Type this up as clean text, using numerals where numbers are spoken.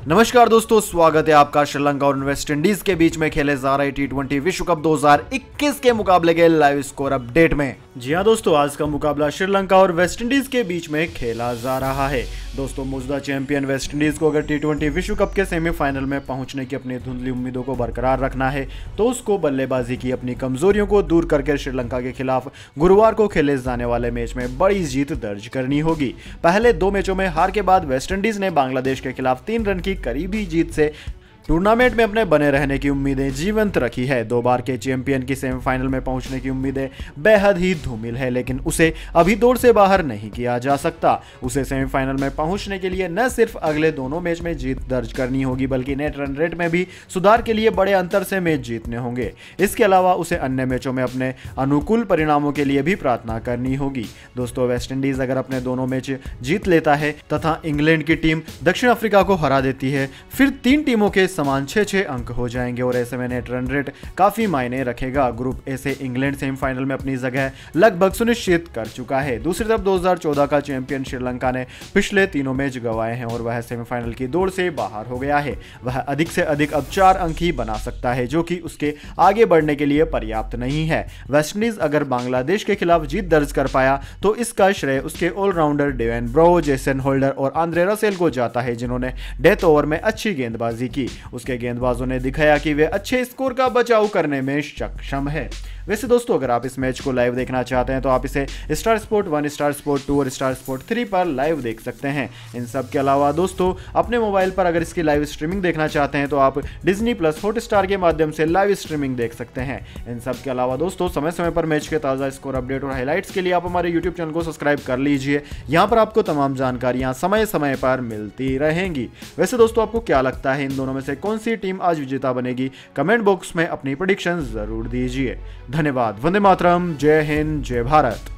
नमस्कार दोस्तों, स्वागत है आपका श्रीलंका और वेस्ट इंडीज के बीच में खेले जा रहे टी20 विश्व कप 2021 के मुकाबले के लाइव स्कोर अपडेट में। जी हां दोस्तों, आज का मुकाबला श्रीलंका और वेस्ट इंडीज के बीच में खेला जा रहा है। दोस्तों, मौजूदा चैंपियन वेस्ट इंडीज को अगर टी20 विश्व कप के सेमीफाइनल में पहुंचने की अपनी धुंधली उम्मीदों को बरकरार रखना है तो उसको बल्लेबाजी की अपनी कमजोरियों को दूर करके श्रीलंका के खिलाफ गुरुवार को खेले जाने वाले मैच में बड़ी जीत दर्ज करनी होगी। पहले 2 मैचों में हार के बाद वेस्ट इंडीज ने बांग्लादेश के खिलाफ 3 रन की करीबी जीत से टूर्नामेंट में अपने बने रहने की उम्मीदें जीवंत रखी है। 2 बार के चैंपियन की सेमीफाइनल में पहुंचने की उम्मीदें बेहद ही धूमिल है, लेकिन उसे अभी दौड़ से बाहर नहीं किया जा सकता। उसे सेमीफाइनल में पहुंचने के लिए न सिर्फ अगले दोनों मैच में जीत दर्ज करनी होगी, बल्कि नेट रन रेट में भी सुधार के लिए बड़े अंतर से मैच जीतने होंगे। इसके अलावा उसे अन्य मैचों में अपने अनुकूल परिणामों के लिए भी प्रार्थना करनी होगी। दोस्तों, वेस्ट इंडीज अगर अपने दोनों मैच जीत लेता है तथा इंग्लैंड की टीम दक्षिण अफ्रीका को हरा देती है, फिर 3 टीमों के समान 6-6 अंक हो जाएंगे और ऐसे में नेट रन रेट काफी मायने रखेगा। ग्रुप ए से इंग्लैंड सेमीफाइनल में अपनी जगह लगभग सुनिश्चित कर चुका है। दूसरी तरफ 2014 का चैंपियन श्रीलंका ने पिछले 3 मैच गंवाए हैं और वह सेमीफाइनल की दौड़ से बाहर हो गया है। वह अधिक से अधिक अब 4 अंक ही बना सकता है, जो कि उसके आगे बढ़ने के लिए पर्याप्त नहीं है। वेस्टइंडीज अगर बांग्लादेश के खिलाफ जीत दर्ज कर पाया तो इसका श्रेय उसके allrounder Dwayne Bravo, Jason Holder और आंद्रे रसेल को जाता है, जिन्होंने डेथ ओवर में अच्छी गेंदबाजी की। उसके गेंदबाजों ने दिखाया कि वे अच्छे स्कोर का बचाव करने में सक्षम है। वैसे दोस्तों, अगर आप इस मैच को लाइव देखना चाहते हैं तो आप इसे स्टार स्पोर्ट 1, स्टार स्पोर्ट 2 और स्टार स्पोर्ट 3 पर लाइव देख सकते हैं। इन सब के अलावा दोस्तों, अपने मोबाइल पर अगर इसकी लाइव स्ट्रीमिंग देखना चाहते हैं तो आप डिज्नी प्लस हॉटस्टार के माध्यम से लाइव स्ट्रीमिंग देख सकते हैं। इन सब के अलावा दोस्तों, समय समय पर मैच के ताज़ा स्कोर अपडेट और हाईलाइट्स के लिए आप हमारे यूट्यूब चैनल को सब्सक्राइब कर लीजिए। यहाँ पर आपको तमाम जानकारियाँ समय समय पर मिलती रहेंगी। वैसे दोस्तों, आपको क्या लगता है इन दोनों में से कौन सी टीम आज विजेता बनेगी? कमेंट बॉक्स में अपनी प्रेडिक्शन जरूर दीजिए। धन्यवाद। वंदे मातरम। जय हिंद, जय भारत।